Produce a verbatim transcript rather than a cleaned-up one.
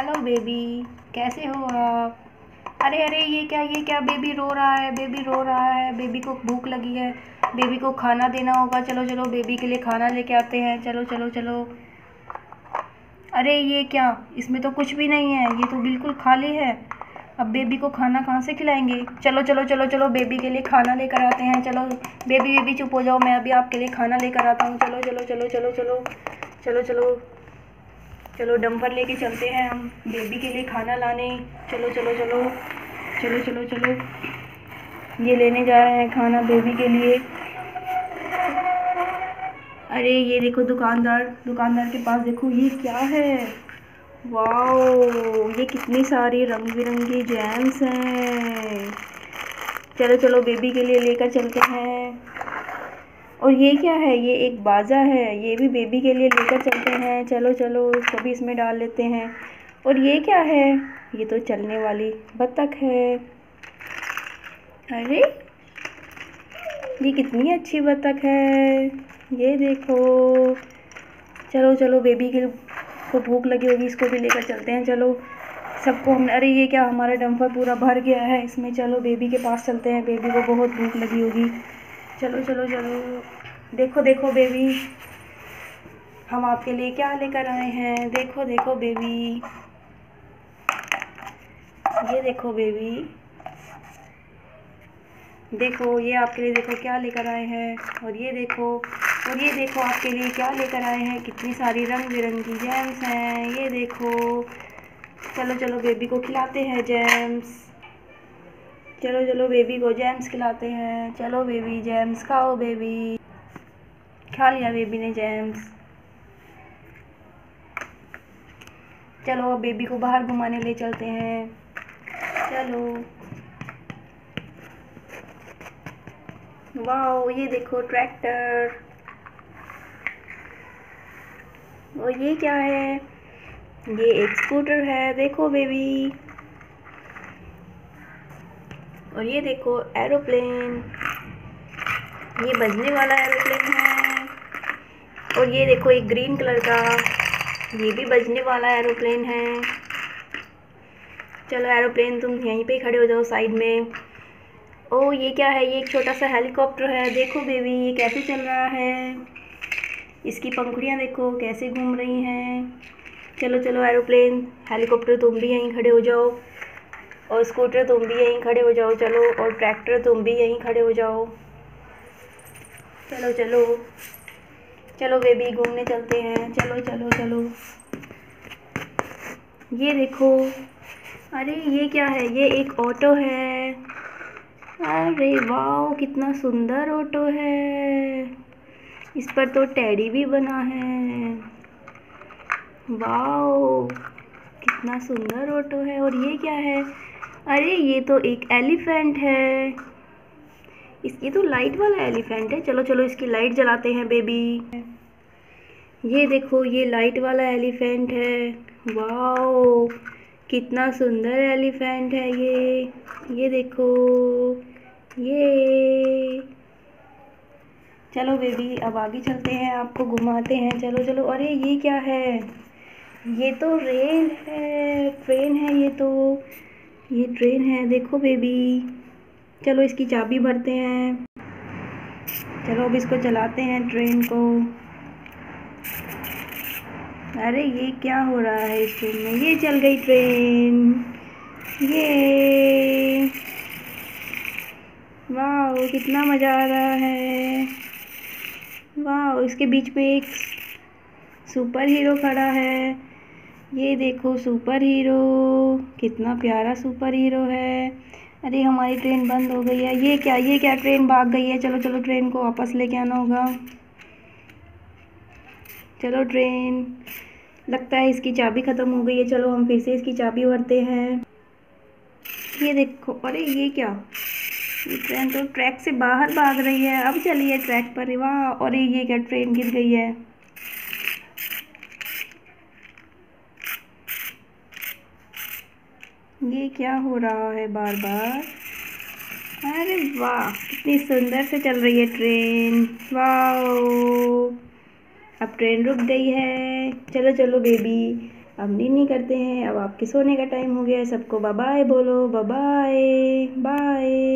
Hello baby, कैसे हो आप? अरे अरे, ये क्या ये क्या बेबी रो रहा है, बेबी रो रहा है, बेबी को भूख लगी है, बेबी को खाना देना होगा। चलो चलो बेबी के लिए खाना लेके आते हैं। चलो चलो चलो। अरे ये क्या, इसमें तो कुछ भी नहीं है, ये तो बिल्कुल खाली है। अब बेबी को खाना कहाँ से खिलाएंगे? चलो चलो चलो चलो बेबी के लिए खाना लेकर आते हैं। चलो बेबी बेबी चुप हो जाओ, मैं अभी आपके लिए खाना लेकर आता हूँ। चलो चलो चलो चलो चलो चलो चलो चलो डंपर लेके चलते हैं हम बेबी के लिए खाना लाने। चलो चलो चलो चलो चलो चलो ये लेने जा रहे हैं खाना बेबी के लिए। अरे ये देखो दुकानदार, दुकानदार के पास देखो ये क्या है। वाओ, ये कितनी सारी रंग बिरंगी जैम्स हैं। चलो चलो बेबी के लिए लेकर चलते हैं। और ये क्या है, ये एक बाजा है, ये भी बेबी के लिए लेकर चलते हैं। चलो चलो इसको भी इसमें डाल लेते हैं। और ये क्या है, ये तो चलने वाली बत्तख है। अरे ये कितनी अच्छी बत्तख है, ये देखो। चलो चलो बेबी के को भूख लगी होगी, इसको भी लेकर चलते हैं। चलो सबको हम, अरे ये क्या, हमारा डंपर पूरा भर गया है इसमें। चलो बेबी के पास चलते हैं, बेबी को बहुत भूख लगी होगी। चलो चलो चलो, देखो देखो बेबी, हम आपके लिए क्या लेकर आए हैं। देखो देखो बेबी, ये देखो बेबी, देखो ये आपके लिए देखो क्या लेकर आए हैं। और ये देखो, और ये देखो आपके लिए क्या लेकर आए हैं, कितनी सारी रंग बिरंगी जैम्स हैं, ये देखो। चलो चलो बेबी को खिलाते हैं जैम्स। चलो चलो बेबी को जैम्स खिलाते हैं। चलो बेबी जैम्स खाओ, बेबी खा लिया बेबी ने जैम्स। चलो अब बेबी को बाहर घुमाने ले चलते हैं। चलो, वाओ ये देखो ट्रैक्टर। और ये क्या है, ये एक स्कूटर है, देखो बेबी। और ये देखो एरोप्लेन, ये बजने वाला एरोप्लेन है। और ये देखो एक ग्रीन कलर का, ये भी बजने वाला एरोप्लेन है। चलो एरोप्लेन तुम यहीं पे खड़े हो जाओ साइड में। ओ ये क्या है, ये एक छोटा सा हेलीकॉप्टर है, देखो बेबी ये कैसे चल रहा है, इसकी पंखुड़ियाँ देखो कैसे घूम रही हैं। चलो चलो एरोप्लेन, हेलीकॉप्टर तुम भी यहीं खड़े हो जाओ, और स्कूटर तुम भी यहीं खड़े हो जाओ। चलो, और ट्रैक्टर तुम भी यहीं खड़े हो जाओ। चलो चलो चलो बेबी घूमने चलते हैं। चलो चलो चलो, ये देखो। अरे ये क्या है, ये एक ऑटो है। अरे वाह कितना सुंदर ऑटो है, इस पर तो टेडी भी बना है। वाओ कितना सुंदर ऑटो है। और ये क्या है, अरे ये तो एक एलिफेंट है, इसकी तो लाइट वाला एलिफेंट है। चलो चलो इसकी लाइट जलाते हैं बेबी। ये देखो ये लाइट वाला एलिफेंट है। वाओ कितना सुंदर एलिफेंट है ये ये देखो ये। चलो बेबी अब आगे चलते हैं, आपको घुमाते हैं। चलो चलो, अरे ये क्या है, ये तो रेल है, ट्रेन है, ये तो ये ट्रेन है, देखो बेबी। चलो इसकी चाबी भरते हैं। चलो अब इसको चलाते हैं ट्रेन को। अरे ये क्या हो रहा है इस ट्रेन में, ये चल गई ट्रेन, ये वाह कितना मज़ा आ रहा है। वाह इसके बीच में एक सुपर हीरो खड़ा है, ये देखो सुपर हीरो, कितना प्यारा सुपर हीरो है। अरे हमारी ट्रेन बंद हो गई है, ये क्या ये क्या ट्रेन भाग गई है। चलो चलो ट्रेन को वापस लेके आना होगा। चलो ट्रेन, लगता है इसकी चाबी ख़त्म हो गई है। चलो हम फिर से इसकी चाबी भरते हैं। ये देखो, अरे ये क्या, ये ट्रेन तो ट्रैक से बाहर भाग रही है। अब चलिए ट्रैक पर। वाह, और ये क्या, ट्रेन गिर गई है। ये क्या हो रहा है बार बार। अरे वाह कितनी सुंदर से चल रही है ट्रेन। वाह अब ट्रेन रुक गई है। चलो चलो बेबी अब नींद नहीं करते हैं, अब आपके सोने का टाइम हो गया है। सबको बाय बाय बोलो, बाय बाय बाय।